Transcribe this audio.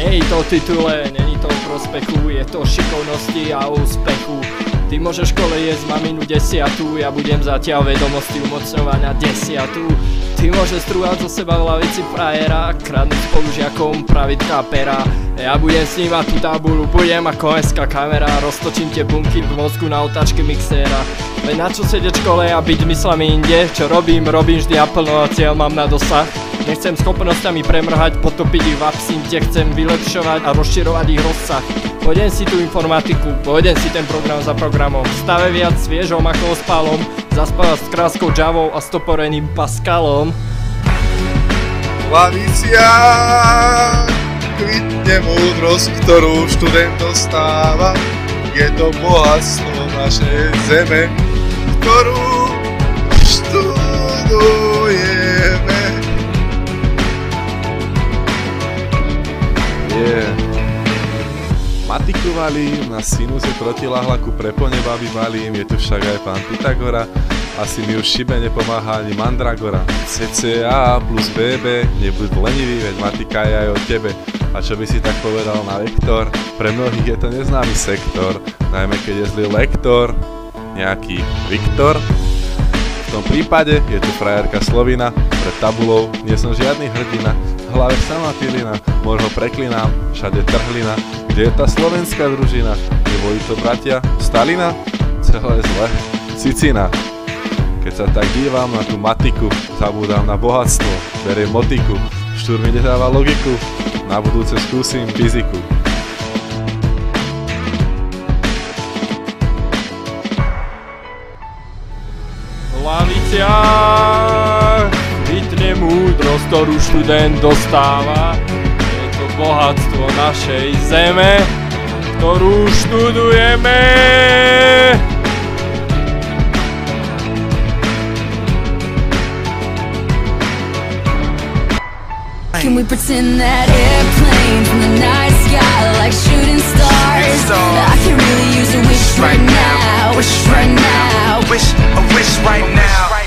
Nie je to titule, není to prospechu, je to šikovnosti a úspechu. Ty môžeš v škole jesť maminu 10, ja budem zatiaľ vedomosti umocňovať na 10. Ty môžeš strúhať zo seba v lavici frajera, kradnúť spolužiakom pravidká pera. Ja budem snímať tú tabulu, budem ako SK kamera, roztočím tie bunky v mozgu na otáčke mixéra. Veď na čo sedieť v škole a byť myslami inde, čo robím vždy naplno a cieľ mám na dosah. Nechcem schopnosťami premrhať, potopiť ich v absinte, chcem vylepšovať a rozširovať ich rozsah. Pôjdem si tú informatiku, pôjdem si ten program za programom, stave viac sviežom ako ospálom, zaspávať s kráskou Javou a stoporeným Pascalom. Lavicia kvitne múdrosť, ktorú študent dostáva. Je to bohatstvo našej zeme, ktorú študujeme. Matiku valím, na sinuse protiláhla ku preponebabi valím, je tu však aj pán Pythagora, asi mi už šibe nepomáha ani Mandragora. CCA plus BB, nebuď lenivý, veď matika je aj o tebe. A čo by si tak povedal na vektor? Pre mnohých je to neznámy sektor, najmä keď je zlý lektor, nejaký Viktor. V tom prípade je tu frajerka Slovina, pred tabulou nie som žiadny hrdina, v hlave sama pilina, možno preklinám, všade trhlina. Kde je tá slovenská družina? Neboli to bratia Stalina? Celé zle, Cicina. Keď sa tak dívam na tú matiku, zabúdam na bohatstvo, beriem motiku, štúr mi nedáva logiku, na budúce skúsim fyziku. Lavicia kvitne múdrosť, ktorú študent dostáva. Je to bohatstvo našej zeme, ktorú študujeme. Can we pretend that airplanes in the night sky like shooting stars? I can really use a wish right now, wish right now, wish, a wish right now.